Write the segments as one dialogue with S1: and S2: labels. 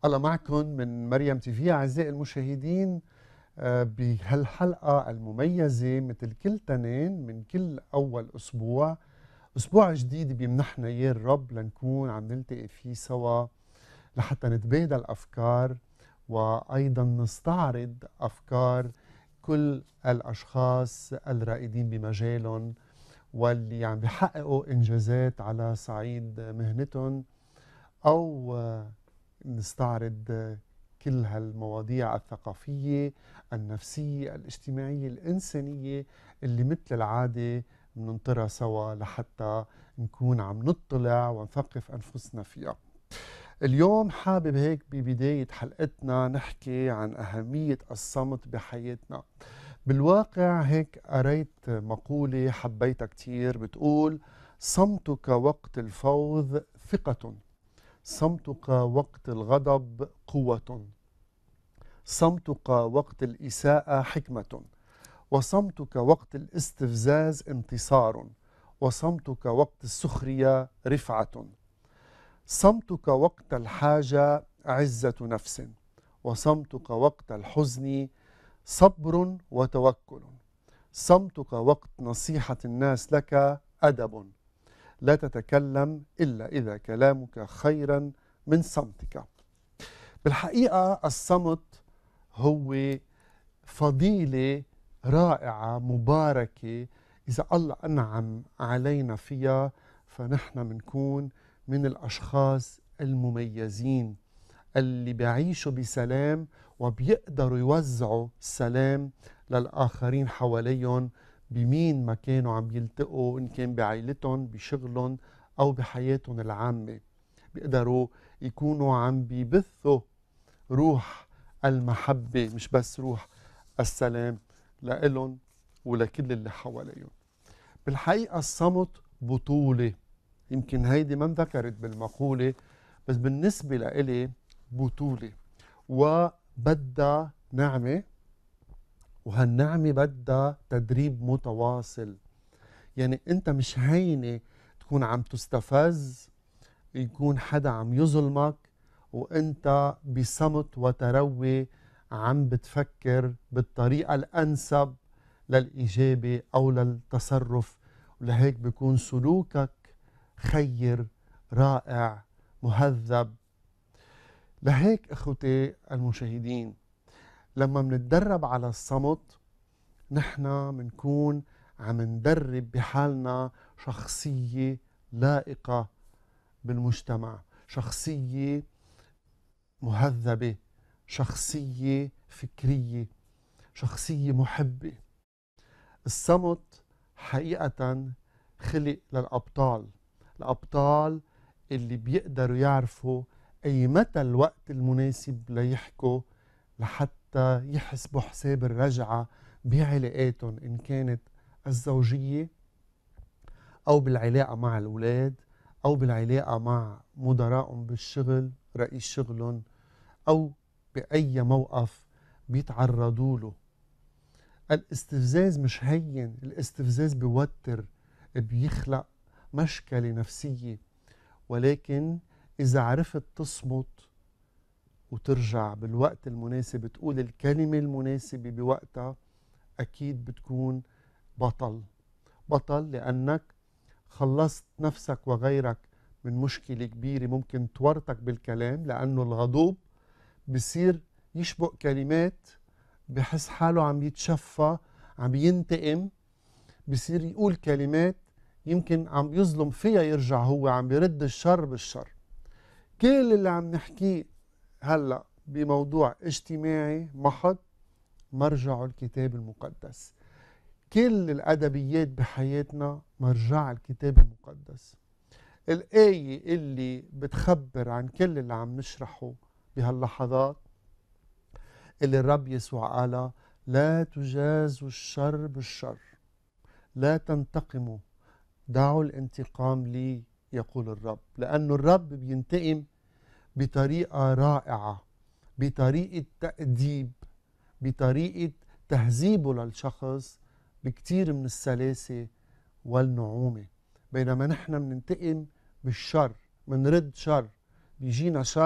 S1: الله معكم من مريم تي في. أعزائي المشاهدين، بهالحلقة المميزة مثل كل تنين من كل أول أسبوع جديد بيمنحنا إياه الرب لنكون عم نلتقي فيه سوا لحتى نتبادل أفكار، وأيضا نستعرض أفكار كل الأشخاص الرائدين بمجالهم واللي عم بيحققوا إنجازات على صعيد مهنتهم، أو نستعرض كل هالمواضيع الثقافية، النفسية، الاجتماعية، الإنسانية اللي مثل العادة بننطرها سوا لحتى نكون عم نطلع ونثقف أنفسنا فيها. اليوم حابب هيك ببداية حلقتنا نحكي عن أهمية الصمت بحياتنا. بالواقع هيك قريت مقولة حبيتها كتير بتقول: صمتك وقت الفوز ثقة، صمتك وقت الغضب قوة، صمتك وقت الإساءة حكمة، وصمتك وقت الاستفزاز انتصار، وصمتك وقت السخرية رفعة، صمتك وقت الحاجة عزة نفس، وصمتك وقت الحزن صبر وتوكل، صمتك وقت نصيحة الناس لك أدب، لا تتكلم إلا إذا كلامك خيرا من صمتك. بالحقيقة الصمت هو فضيلة رائعة مباركة، إذا الله أنعم علينا فيها فنحن منكون من الأشخاص المميزين اللي بيعيشوا بسلام وبيقدروا يوزعوا السلام للآخرين حواليهم بمين ما كانوا عم يلتقوا، إن كان بعائلتهم، بشغلهم، أو بحياتهم العامة. بيقدروا يكونوا عم بيبثوا روح المحبة، مش بس روح السلام، لإلهم ولكل اللي حواليهم. بالحقيقة الصمت بطولة، يمكن هيدي ما انذكرت بالمقولة، بس بالنسبة لإلي بطولة، وبدها نعمة، وهالنعمة بدها تدريب متواصل. يعني انت مش هينة تكون عم تستفز، يكون حدا عم يظلمك وانت بصمت وتروي عم بتفكر بالطريقة الأنسب للإجابة أو للتصرف، ولهيك بيكون سلوكك خير، رائع، مهذب. لهيك اخوتي المشاهدين، لما منتدرب على الصمت نحن منكون عم ندرب بحالنا شخصية لائقة بالمجتمع، شخصية مهذبة، شخصية فكرية، شخصية محبة. الصمت حقيقة خلق للأبطال، الأبطال اللي بيقدروا يعرفوا أي متى الوقت المناسب ليحكوا لحتى يحسبوا حساب الرجعة بعلاقاتهم، إن كانت الزوجية أو بالعلاقة مع الأولاد أو بالعلاقة مع مدراءهم بالشغل، رئيس شغلهم، أو بأي موقف بيتعرضوا له. الاستفزاز مش هين، الاستفزاز بيوتر، بيخلق مشكلة نفسية، ولكن إذا عرفت تصمت وترجع بالوقت المناسب، تقول الكلمة المناسبة بوقتها، أكيد بتكون بطل. بطل لأنك خلصت نفسك وغيرك من مشكلة كبيرة ممكن تورطك بالكلام، لأنه الغضوب بصير يشبك كلمات، بحس حاله عم يتشفى، عم ينتقم، بصير يقول كلمات يمكن عم يظلم فيها، يرجع هو عم يرد الشر بالشر. كل اللي عم نحكيه هلأ بموضوع اجتماعي محض، مرجعه الكتاب المقدس. كل الأدبيات بحياتنا مرجع الكتاب المقدس. الآية اللي بتخبر عن كل اللي عم نشرحه بهاللحظات، اللي الرب يسوع قالها: لا تجازوا الشر بالشر، لا تنتقموا، دعوا الانتقام لي، يقول الرب. لأنه الرب بينتقم بطريقة رائعة، بطريقة تأديب، بطريقة تهذيبه للشخص بكتير من السلاسة والنعومة. بينما نحن مننتقم بالشر، منرد شر، بيجينا شر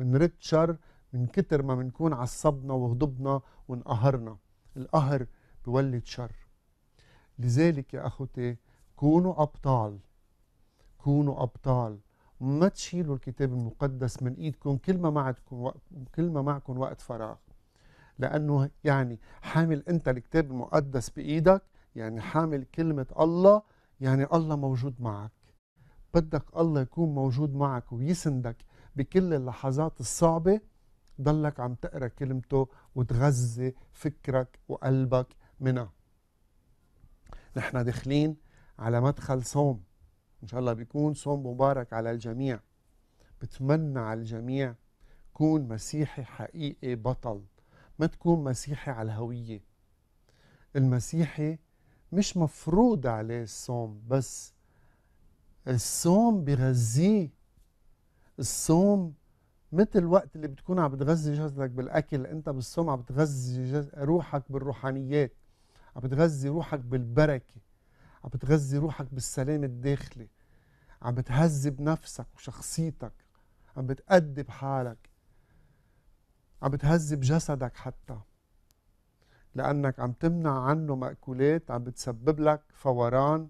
S1: منرد شر من كتر ما منكون عصبنا وغضبنا وانقهرنا. القهر بولد شر. لذلك يا أخوتي كونوا أبطال، كونوا أبطال، ما تشيلوا الكتاب المقدس من إيدكم كل ما معكم وقت فراغ. لأنه يعني حامل أنت الكتاب المقدس بإيدك، يعني حامل كلمة الله، يعني الله موجود معك. بدك الله يكون موجود معك ويسندك بكل اللحظات الصعبة، ضلك عم تقرأ كلمته وتغذي فكرك وقلبك منها. نحن داخلين على مدخل صوم، إن شاء الله بيكون صوم مبارك على الجميع. بتمنى على الجميع كون مسيحي حقيقي بطل، ما تكون مسيحي على الهوية. المسيحي مش مفروض عليه الصوم، بس الصوم بغذيه. الصوم مثل وقت اللي بتكون عم بتغذي جسدك بالأكل، أنت بالصوم عم بتغذي روحك بالروحانيات، عم بتغذي روحك بالبركة، عم بتغذي روحك بالسلام الداخلي، عم بتهذب نفسك وشخصيتك، عم بتأدب حالك، عم بتهذب جسدك حتى، لأنك عم تمنع عنه مأكولات عم بتسبب لك فوران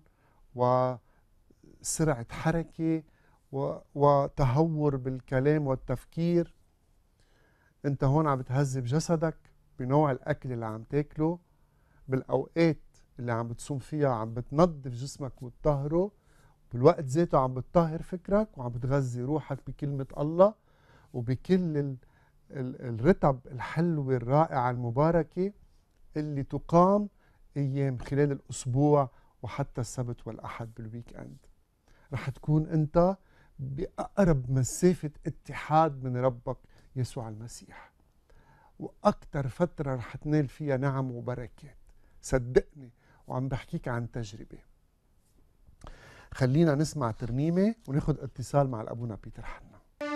S1: وسرعة حركة وتهور بالكلام والتفكير. انت هون عم بتهذب جسدك بنوع الأكل اللي عم تاكله، بالأوقات اللي عم بتصوم فيها عم بتنظف جسمك وتطهره، بالوقت ذاته عم بتطهر فكرك وعم بتغذي روحك بكلمة الله وبكل الرتب الحلوة الرائعة المباركة اللي تقام أيام خلال الأسبوع وحتى السبت والأحد بالويك أند. رح تكون أنت بأقرب مسافة اتحاد من ربك يسوع المسيح، وأكتر فترة رح تنال فيها نعم وبركات، صدقني وعم بحكيك عن تجربة. خلينا نسمع ترنيمة وناخد اتصال مع الأبونا بيتر حنا.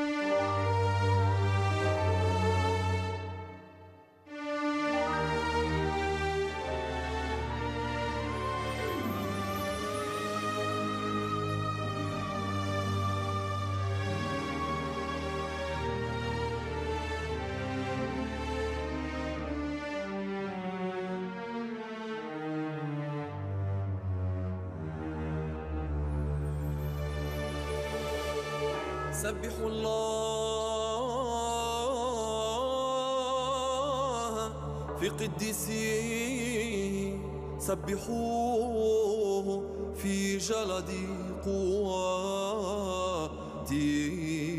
S2: سبحوا الله في قديسيه، سبحوه في جلد قواته.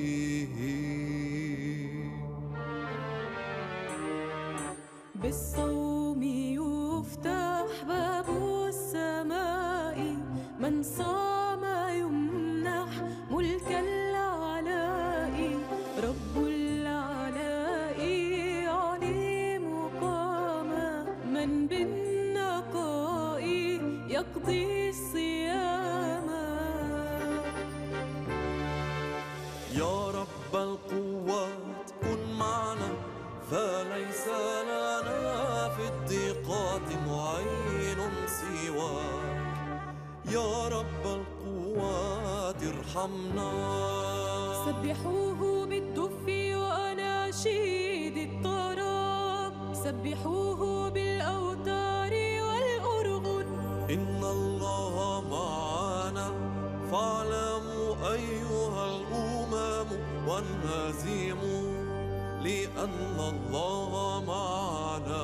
S3: بالصوم يفتح باب السماء، من صام يمنح ملك العلاء، رب العلاء علي مقاما، من بالنقاء يقضي الصيام.
S2: يا رب القوات كن معنا، فليس لنا في الضيقات معين سواك. يا رب القوات ارحمنا.
S3: سبحوه بالدف وأناشيد الطرب، سبحوه بالأوتار والأرغن.
S2: إن الله معنا، فاعلموا أيها الأمم وانهزموا، لأن الله معنا.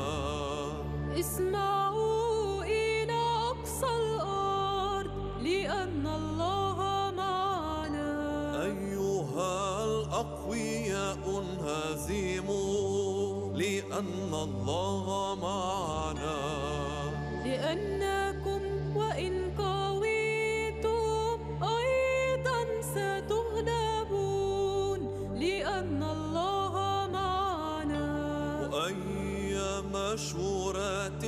S3: اسمعوا إلى أقصى الأرض، لأن الله معنا.
S2: أيها الأقوياء انهزموا، لأن الله معنا.
S3: لأنكم وإن قويتم أيضا ستغلبون، لأن الله معنا.
S2: وأي مشورة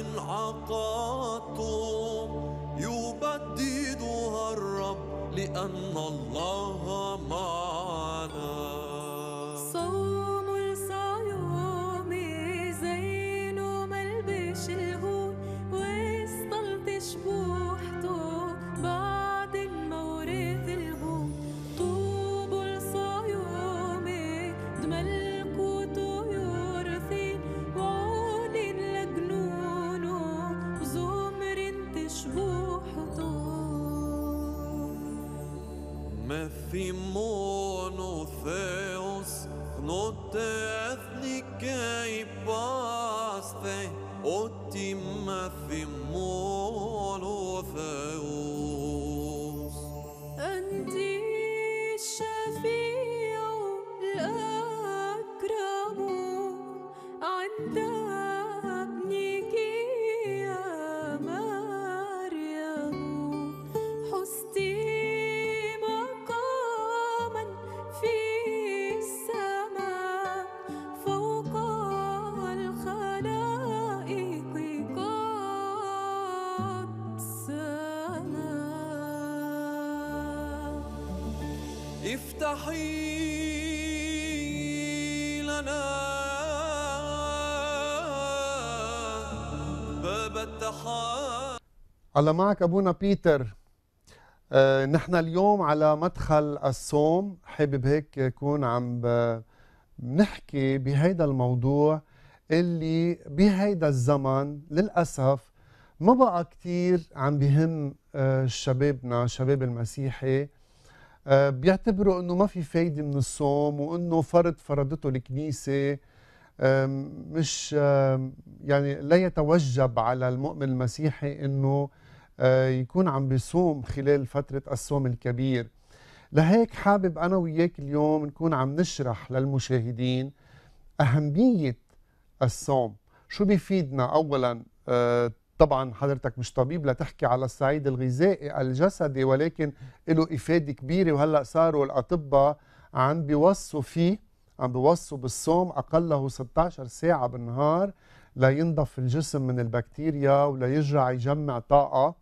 S2: عقدتم يبددها الرب، لأن الله معنا.
S3: صوم الصيام زين ملبش الهون، وسط التشبوحته بعد المورث الهون. طوب الصيام دمل
S2: Monotheos, note ethnicae paste, otima Monotheos.
S3: أنت الشفيع الأكرم عند ابنك يا مريم، حزت مقاما في السماء فوق الخلائق قد سما.
S2: افتحي لنا باب التحدي.
S1: الله معك أبونا بيتر. نحن اليوم على مدخل الصوم، حابب هيك يكون عم نحكي بهيدا الموضوع اللي بهيدا الزمن للأسف ما بقى كتير عم بهم شبابنا، شباب المسيحي. بيعتبروا انه ما في فايدة من الصوم، وانه فرض فرضته الكنيسة، مش يعني لا يتوجب على المؤمن المسيحي انه يكون عم بيصوم خلال فترة الصوم الكبير. لهيك حابب انا وياك اليوم نكون عم نشرح للمشاهدين أهمية الصوم، شو بيفيدنا. اولا طبعا حضرتك مش طبيب لتحكي على الصعيد الغذائي الجسدي، ولكن له إفادة كبيرة، وهلأ صاروا الأطباء عم بيوصوا فيه، عم بيوصوا بالصوم أقله 16 ساعة بالنهار لينضف الجسم من البكتيريا وليرجع يجمع طاقة.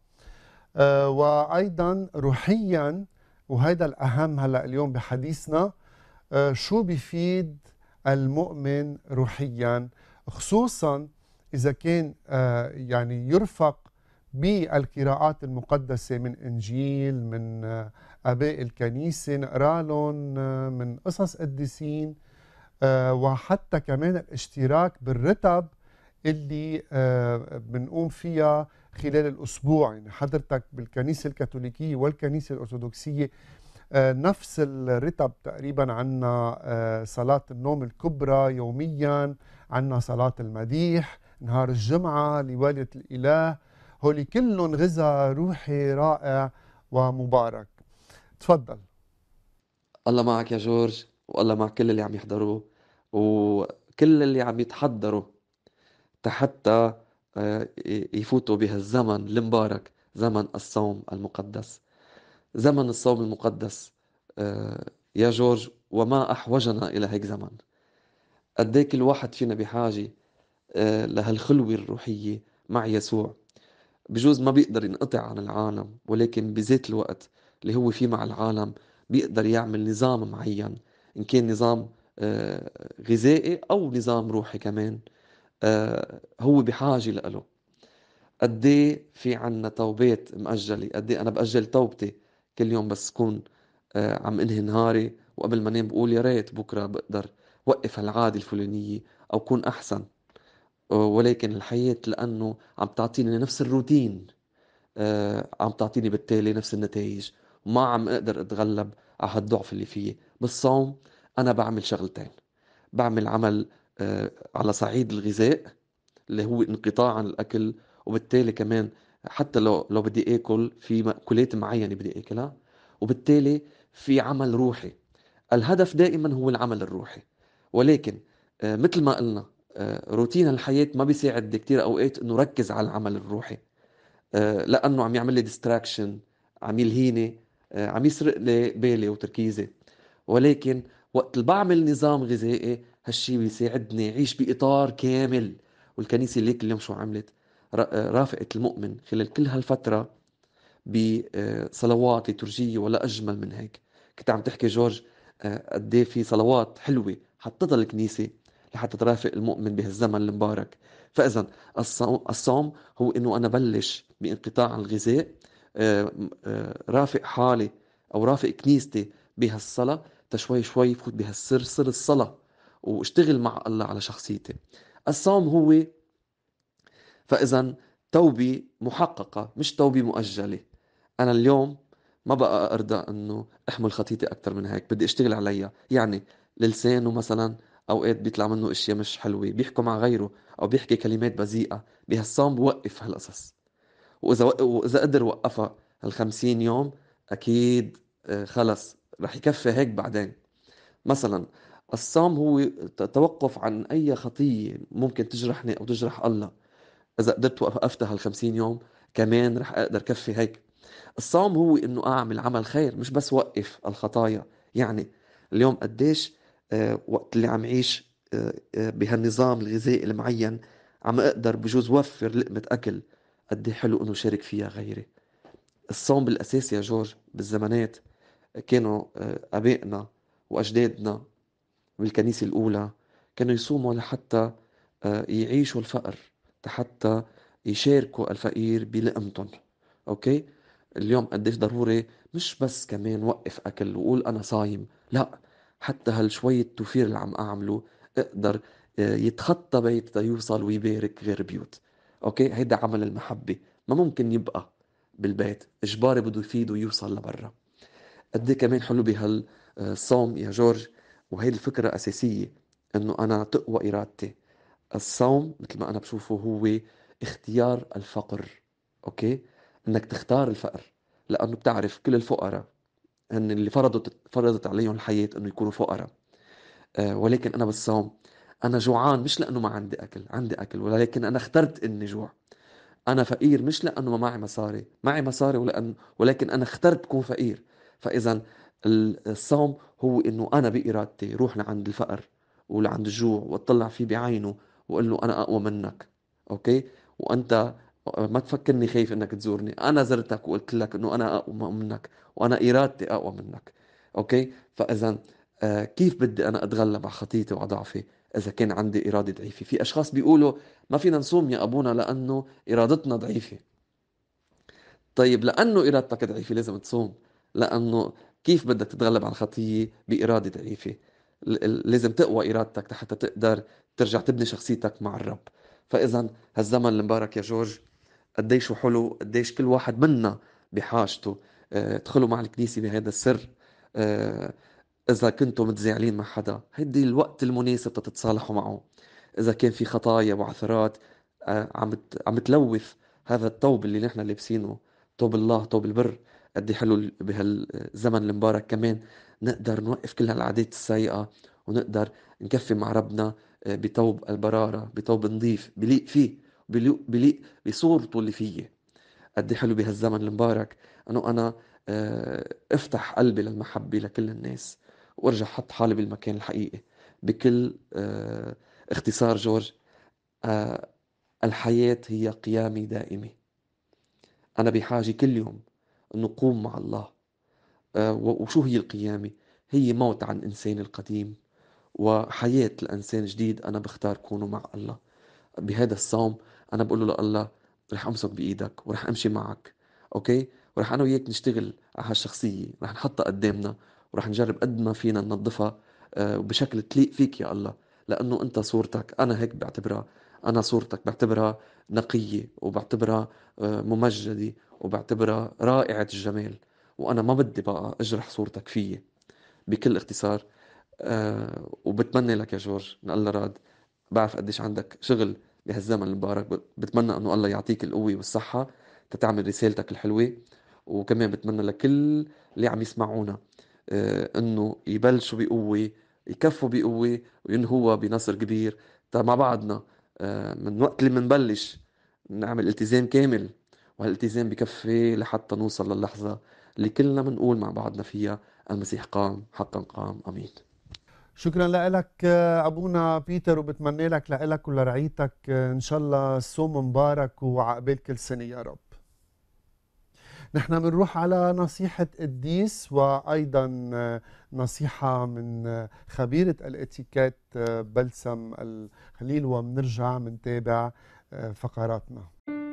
S1: وأيضا روحيا، وهذا الأهم هلأ اليوم بحديثنا، شو بيفيد المؤمن روحيا، خصوصا إذا كان يعني يرفق بالقراءات المقدسة من إنجيل، من آباء الكنيسة، نقرأ لهم من قصص قديسين، وحتى كمان الاشتراك بالرتب اللي بنقوم فيها خلال الأسبوع. يعني حضرتك بالكنيسة الكاثوليكية والكنيسة الأرثوذكسية نفس الرتب تقريبا. عنا صلاة النوم الكبرى يوميا، عنا صلاة المديح نهار الجمعة لوالدة الإله. هولي كلهم غذاء روحي رائع ومبارك. تفضل.
S4: الله معك يا جورج، والله مع كل اللي عم يحضروا وكل اللي عم يتحضروا حتى يفوتوا بهالزمن المبارك، زمن الصوم المقدس. زمن الصوم المقدس يا جورج، وما أحوجنا إلى هيك زمن. قديك الواحد فينا بحاجة لهالخلوة الروحية مع يسوع. بجوز ما بيقدر ينقطع عن العالم، ولكن بذات الوقت اللي هو فيه مع العالم بيقدر يعمل نظام معين، إن كان نظام غذائي أو نظام روحي كمان. هو بحاجة له. قديه في عنا توبات مأجلة، قديه أنا بأجل توبتي كل يوم بس كون عم انهي نهاري، وقبل ما نام بقول يا ريت بكرة بقدر وقف هالعادة الفلانية أو كون أحسن. ولكن الحياة لأنه عم تعطيني نفس الروتين، عم تعطيني بالتالي نفس النتائج، وما عم أقدر أتغلب على هالضعف اللي فيه. بالصوم أنا بعمل شغلتين. بعمل عمل على صعيد الغذاء اللي هو انقطاع عن الأكل، وبالتالي كمان حتى لو بدي آكل في مأكولات معينة بدي آكلها، وبالتالي في عمل روحي. الهدف دائما هو العمل الروحي، ولكن مثل ما قلنا روتين الحياة ما بيساعد كتير أوقات إنه ركز على العمل الروحي، لأنه عم يعمل لي ديستراكشن، عم يلهيني، عم يسرق لي بالي وتركيزي. ولكن وقت اللي بعمل نظام غذائي هالشي بيساعدني أعيش بإطار كامل. والكنيسة ليك اليوم شو عملت؟ رافقت المؤمن خلال كل هالفترة بصلوات ليتورجية، ولا أجمل من هيك. كنت عم تحكي جورج قد ايه في صلوات حلوة حطتها الكنيسة لحتى ترافق المؤمن بهالزمن المبارك. فإذا الصوم هو إنه أنا بلش بانقطاع عن الغذاء، رافق حالي أو رافق كنيستي بهالصلاة، تشوي شوي فوت بهالسر، سر الصلاة، واشتغل مع الله على شخصيتي. الصوم هو فإذا توبة محققة، مش توبة مؤجلة. أنا اليوم ما بقى أرضى إنه أحمل خطيتي أكتر من هيك، بدي أشتغل عليها. يعني لسانه مثلا أوقات بيطلع منه أشياء مش حلوة، بيحكوا مع غيره أو بيحكي كلمات بذيئة، بهالصوم بوقف هالقصص. وإذا قدر وقفها هال50 يوم، أكيد خلص رح يكفي هيك بعدين. مثلا الصوم هو توقف عن أي خطية ممكن تجرحني أو تجرح الله. إذا قدرت وقفتها هال50 يوم كمان رح أقدر كفي هيك. الصوم هو إنه أعمل عمل خير، مش بس وقف الخطايا. يعني اليوم قديش وقت اللي عم عيش بهالنظام الغذائي المعين عم أقدر بجوز وفر لقمة أكل، قد حلو إنه شارك فيها غيري. الصوم بالأساس يا جورج بالزمانات كانوا آبائنا وأجدادنا بالكنيسة الأولى كانوا يصوموا لحتى يعيشوا الفقر، حتى يشاركوا الفقير بلقمتهم. أوكي؟ اليوم قديش ضروري مش بس كمان وقف أكل وقول أنا صايم، لا، حتى هالشوية توفير اللي عم أعمله اقدر يتخطى بيت يوصل ويبارك غير بيوت. أوكي؟ هيدا عمل المحبة، ما ممكن يبقى بالبيت، إجباري بده يفيد ويوصل لبرا. قد إيه كمان حلو بهالصوم يا جورج، وهي الفكرة أساسية، إنه أنا تقوى إرادتي. الصوم مثل ما أنا بشوفه هو اختيار الفقر. أوكي؟ إنك تختار الفقر، لأنه بتعرف كل الفقراء هن اللي فرضت عليهم الحياة إنه يكونوا فقراء. ولكن أنا بالصوم أنا جوعان مش لأنه ما عندي أكل، عندي أكل، ولكن أنا اخترت إني جوع. أنا فقير مش لأنه ما معي مصاري، معي مصاري ولكن أنا اخترت كون فقير. فإذا الصوم هو إنه أنا بإرادتي روح لعند الفقر ولعند الجوع وأطلع فيه بعينه وأقول له أنا أقوى منك. أوكي؟ وأنت ما تفكرني خايف إنك تزورني، أنا زرتك وقلت لك إنه أنا أقوى منك وأنا إرادتي أقوى منك. أوكي؟ فإذا كيف بدي أنا أتغلب على خطيتي وضعفي إذا كان عندي إرادة ضعيفة؟ في أشخاص بيقولوا ما فينا نصوم يا أبونا لأنه إرادتنا ضعيفة. طيب لأنه إرادتك ضعيفة لازم تصوم، لأنه كيف بدك تتغلب على الخطية بإرادة ضعيفة؟ لازم تقوى إرادتك حتى تقدر ترجع تبني شخصيتك مع الرب. فإذا هالزمن المبارك يا جورج قديش حلو، قديش كل واحد منا بحاجته. ادخلوا مع الكنيسة بهذا السر. آه، إذا كنتم متزاعلين مع حدا هيدي الوقت المناسب تتصالحوا معه. إذا كان في خطايا وعثرات عم تلوث هذا الثوب اللي نحن لابسينه، ثوب الله، ثوب البر، قد إيه حلو بهالزمن المبارك كمان نقدر نوقف كل هالعادات السيئة ونقدر نكفي مع ربنا بثوب البرارة، بثوب نظيف بليق فيه، بليق بصورته اللي فيه. قد إيه حلو بهالزمن المبارك انه انا افتح قلبي للمحبة لكل الناس وارجع احط حالي بالمكان الحقيقي. بكل اختصار جورج، آه، الحياة هي قيامة دائمة. انا بحاجة كل يوم انه قوم مع الله. وشو هي القيامة؟ هي موت عن انسان القديم وحياة الانسان جديد. انا بختار كونه مع الله. بهذا الصوم انا بقول له لله رح امسك بايدك ورح امشي معك. اوكي؟ ورح انا وياك نشتغل على هالشخصيه، رح نحطها قدامنا ورح نجرب قد ما فينا ننظفها بشكل تليق فيك يا الله، لانه انت صورتك، انا هيك بعتبرها. انا صورتك بعتبرها نقيه وبعتبرها ممجده وبعتبرها رائعه الجمال، وانا ما بدي بقى اجرح صورتك فيي. بكل اختصار وبتمنى لك يا جورج ان الله راد. بعرف قديش عندك شغل بهالزمن المبارك، بتمنى انه الله يعطيك القوة والصحة تتعمل رسالتك الحلوة. وكمان بتمنى لكل اللي عم يسمعونا انه يبلشوا بقوة، يكفوا بقوة، وينهوا بنصر كبير. مع بعضنا من وقت اللي منبلش نعمل التزام كامل، وهالالتزام بكفي لحتى نوصل للحظة اللي كلنا منقول مع بعضنا فيها المسيح قام، حقا قام، امين.
S1: شكرا لك أبونا بيتر، وبتمنى لك ولرعيتك إن شاء الله الصوم مبارك وعقبال كل سنة يا رب. نحن بنروح على نصيحة قديس، وأيضا نصيحة من خبيرة الاتيكيت بلسم الخليل، وبنرجع منتابع فقراتنا.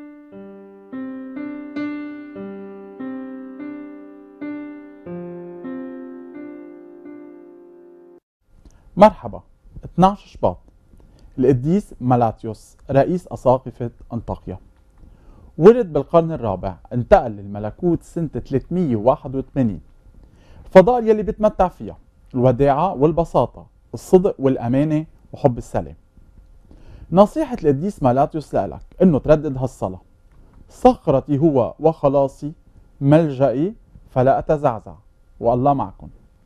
S5: مرحبا. 12 شباط، القديس مالاتيوس رئيس أساقفة أنطاكيا. ولد بالقرن الرابع، انتقل للملكوت سنة 381. الفضائل يلي بيتمتع فيها الوداعة والبساطة، الصدق والأمانة وحب السلام. نصيحة القديس مالاتيوس لك انه تردد هالصلاة: صخرتي هو وخلاصي، ملجئي فلا أتزعزع، والله معكم.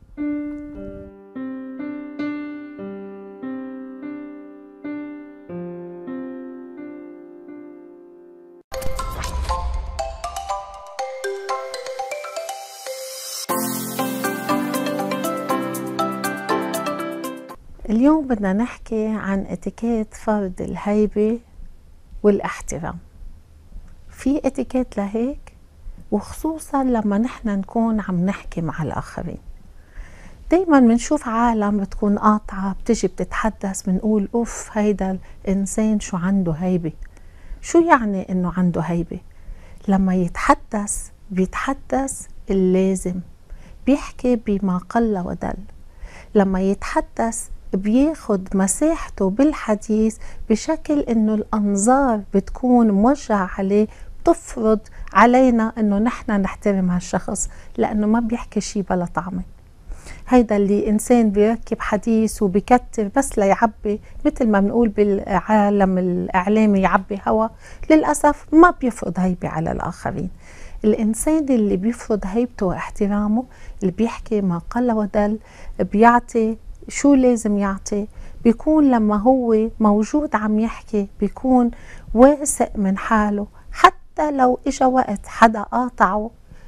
S6: اليوم بدنا نحكي عن اتيكيت فرض الهيبة والاحترام. في اتيكيت لهيك، وخصوصا لما نحن نكون عم نحكي مع الآخرين. دايما بنشوف عالم بتكون قاطعة، بتجي بتتحدث، بنقول اوف هيدا الإنسان شو عنده هيبة. شو يعني انه عنده هيبة؟ لما يتحدث بيتحدث اللازم، بيحكي بما قل ودل. لما يتحدث بياخد مساحته بالحديث بشكل انه الانظار بتكون موجهة عليه، بتفرض علينا انه نحن نحترم هالشخص لانه ما بيحكي شي بلا طعمه. هيدا اللي انسان بيركب حديث وبكتر بس ليعبي، مثل ما بنقول بالعالم الاعلامي يعبي هوا، للاسف ما بيفرض هيبة على الاخرين. الانسان اللي بيفرض هيبته واحترامه، اللي بيحكي ما قل ودل، بيعطي شو لازم يعطي، بيكون لما هو موجود عم يحكي بيكون واثق من حاله. حتى لو اجا وقت حدا قاطعه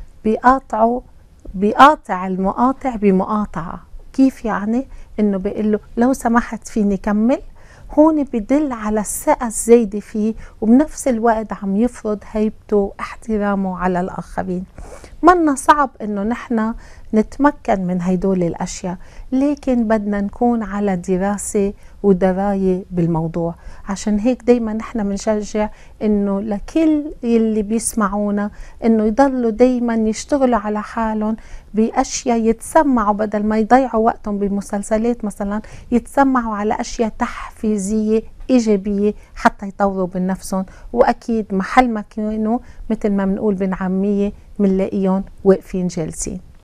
S6: بيقاطع المقاطع بمقاطعة. كيف يعني؟ انه بيقول له لو سمحت فيني كمل. هون بدل على الثقة الزايدة فيه، وبنفس الوقت عم يفرض هيبته واحترامه على الآخرين. منا صعب انه نحن نتمكن من هيدول الاشياء، لكن بدنا نكون على دراسة ودراية بالموضوع. عشان هيك دايما نحن بنشجع انه لكل اللي بيسمعونا انه يضلوا دايما يشتغلوا على حالهم باشياء، يتسمعوا بدل ما يضيعوا وقتهم بمسلسلات مثلا، يتسمعوا على اشياء تحفيزية إيجابية حتى يطوروا من نفسهم. وأكيد محل ما كانوا مثل ما بنقول بالعامية منلاقيهم واقفين جالسين.